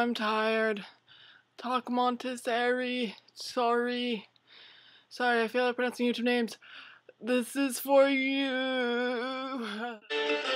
I'm tired. Talk Montessori. Sorry, I failed at pronouncing YouTube names. This is for you.